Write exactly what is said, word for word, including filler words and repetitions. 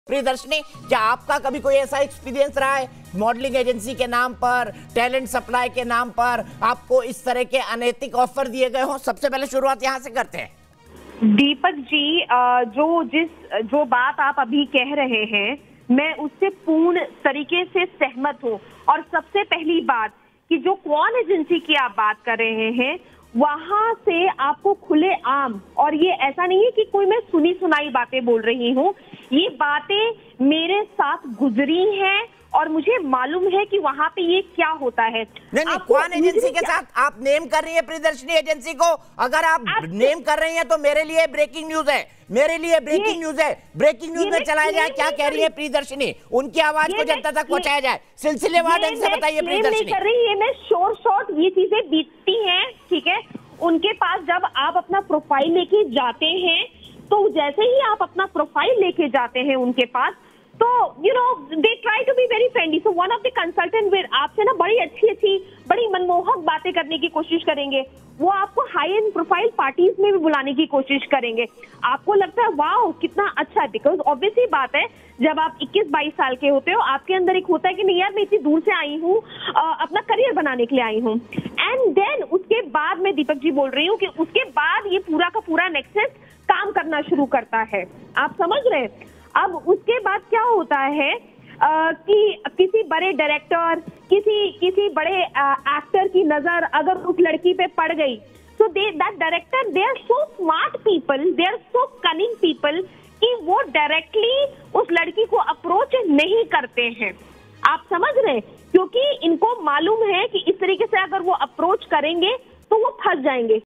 प्रियदर्शनी, क्या आपका कभी कोई ऐसा एक्सपीरियंस रहा है मॉडलिंग एजेंसी के नाम पर, टैलेंट सप्लाई के नाम पर आपको इस तरह के अनैतिक ऑफर दिए गए हो? सबसे पहले शुरुआत यहाँ से करते हैं। दीपक जी, जो जिस जो बात आप अभी कह रहे हैं मैं उससे पूर्ण तरीके से सहमत हूँ। और सबसे पहली बात कि जो क्वान एजेंसी की आप बात कर रहे हैं वहां से आपको खुले आम, और ये ऐसा नहीं है कि कोई मैं सुनी सुनाई बातें बोल रही हूँ, ये बातें मेरे साथ गुजरी हैं और मुझे मालूम है कि वहां पे ये क्या होता है। नहीं नहीं, क्वान एजेंसी के साथ आप नेम कर रही है प्रियदर्शनी एजेंसी को। अगर आप, आप नेम कर रही हैं तो मेरे लिए ब्रेकिंग न्यूज है, मेरे लिए ब्रेकिंग न्यूज है। ब्रेकिंग न्यूज में चलाया जाए, क्या कह रही है प्रियदर्शनी, उनकी आवाज को जनता तक पहुंचाया जाए। सिलसिलेवार ढंग से बताइए प्रियदर्शनी। कर रही है मैं शोर शॉर्ट ये चीजें बीतती हैं, ठीक है। उनके पास जब आप अपना प्रोफाइल लेके जाते हैं तो जैसे ही आप अपना प्रोफाइल लेके जाते हैं उनके पास, तो you know they try to be very friendly. So one of the consultant will आपसे ना बड़ी अच्छी अच्छी बड़ी मनमोहक बातें करने की कोशिश करेंगे। वो आपको हाई एंड प्रोफाइल पार्टीज में भी बुलाने की कोशिश करेंगे। आपको लगता है वाओ कितना अच्छा है, बिकॉज ऑब्वियसली बात है जब आप इक्कीस बाईस साल के होते हो आपके अंदर एक होता है कि नहीं यार मैं इतनी दूर से आई हूँ, अपना करियर बनाने के लिए आई हूँ। एंड देन उसके बाद मैं दीपक जी बोल रही हूँ कि उसके बाद ये पूरा का पूरा नेक्सस काम करना शुरू करता है। आप समझ रहे हैं? अब उसके बाद क्या होता है आ, कि किसी बड़े डायरेक्टर, किसी किसी बड़े एक्टर की नजर अगर उस लड़की पे पड़ गई, so they that director they are so smart people, they are so cunning people कि वो डायरेक्टली उस लड़की को अप्रोच नहीं करते हैं। आप समझ रहे हैं? क्योंकि इनको मालूम है कि इस तरीके से अगर वो अप्रोच करेंगे तो वो फंस जाएंगे।